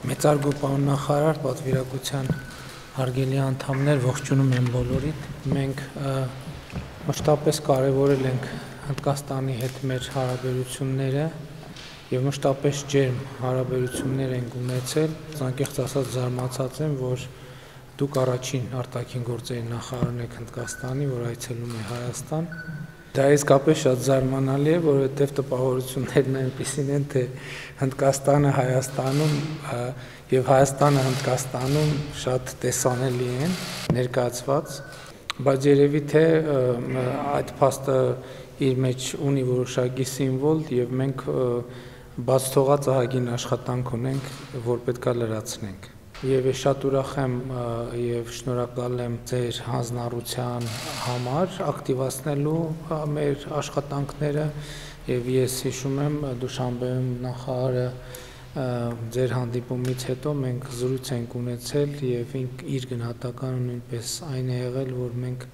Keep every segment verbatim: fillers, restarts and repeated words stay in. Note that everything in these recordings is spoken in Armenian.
Մեծարգո պարոն նախարար, պատվիրակության հարգելի անդամներ, ողջունում եմ բոլորին։ Մենք մշտապես կարևորել ենք Հնդկաստանի հետ մեր հարաբերությունները եւ մշտապես ջերմ հարաբերություններ ենք ունեցել։ Անկեղծ ասած զարմացած եմ, որ դուք առաջին արտաքին գործերի նախարարն եք Հնդկաստանի, որ այցելում է Հայաստան։ Դա իսկապես շատ զարմանալի է, որովհետև տպավորություններն այնպիսին են, թե Հնդկաստանը Հայաստանում եւ Հայաստանը Հնդկաստանում շատ տեսանելի են ներկայացված, բայց երևի թե այդ փաստը իր մեջ ունի որոշակի սիմվոլ եւ մենք բաց թողած ահագին աշխատանք ունենք, որ պետքա լրացնենք։ Եվ ես շատ ուրախ եմ եւ շնորհակալ եմ ձեր հանձնառության համար ակտիվացնելու մեր աշխատանքները եւ ես հիշում եմ Դուշանբեում նախարարը ձեր հանդիպումից հետո մենք զրույց ենք ունեցել եւ իր գնահատականը նույնպես այն է եղել, որ մենք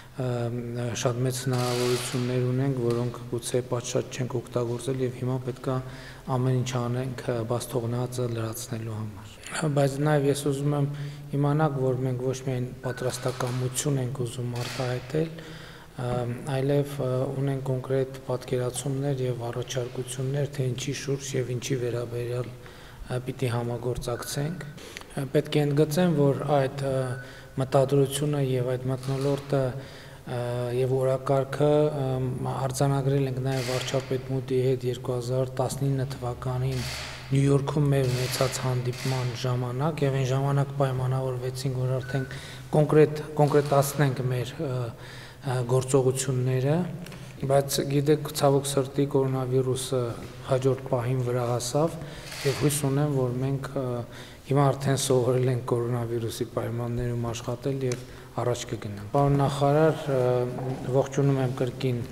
շատ մեծ հնարավորություններ ունենք, որոնք գուցե պատշաճ չենք օգտագործել եւ հիմա պետքա ամեն ինչ անենք բաց թողնածը լրացնելու համար։ Բայց նաեւ ես ուզում եմ իմանալ, որ մենք ոչ միայն պատրաստակամություն ենք ուզում արտահայտել, այլև ունենք կոնկրետ պատկերացումներ եւ առաջարկություններ, թե ինչի շուրջ եւ ինչի վերաբերյալ պիտի համագործակցենք։ Պետք է ընդգծեմ, որ այդ մտադրությունը եւ այդ մթնոլորտը եւ օրակարգը արձանագրել ենք նաեւ վարչապետ Մուդիի հետ երկու հազար տասնինը թվականին Նյու Յորքում մեր ունեցած հանդիպման ժամանակ եւ այն ժամանակ պայմանավորվեցինք, որ արդեն կոնկրետ կոնկրետացնենք մեր գործողությունները, բայց գիտեք, ցավոք սրտի կորոնավիրուսը հաջորդ պահին վրա հասավ եւ հույս ունեմ, որ մենք հիմա արդեն սովորել ենք կորոնավիրուսի պայմաններում աշխատել եւ առաջ կգնանք։ Պարոն նախարար, ողջունում եմ կրկին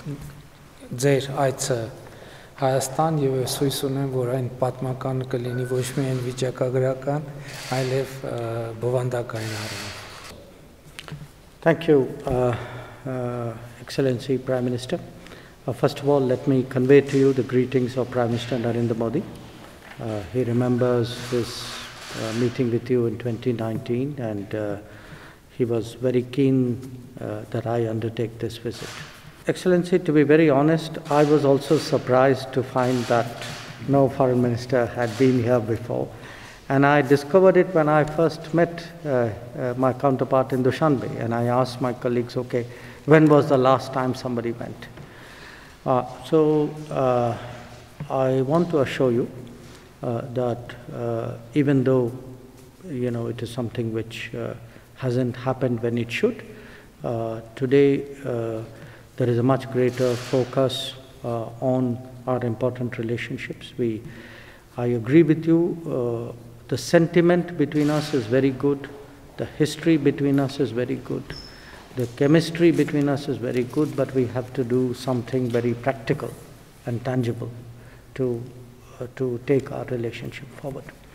ձեր այցը Հայաստան եւ ես հույս ունեմ, որ այն պատմական կլինի ոչ միայն վիճակագրական, այլև բովանդակային առումով։ Thank you, uh, uh, Excellency Prime Minister. Uh, first of all, let me convey to you the greetings of Prime Minister Narendra Modi. Uh, he remembers his uh, meeting with you in twenty nineteen and uh, he was very keen uh, that I undertake this visit. Excellency, to be very honest, I was also surprised to find that no foreign minister had been here before. And I discovered it when I first met uh, uh, my counterpart in Dushanbe. And I asked my colleagues, okay, when was the last time somebody went? Uh, so uh, I want to assure you uh, that uh, even though, you know, it is something which uh, hasn't happened when it should, uh, today uh, there is a much greater focus uh, on our important relationships. We, I agree with you, uh, the sentiment between us is very good, the history between us is very good, the chemistry between us is very good, but we have to do something very practical and tangible to, uh, to take our relationship forward.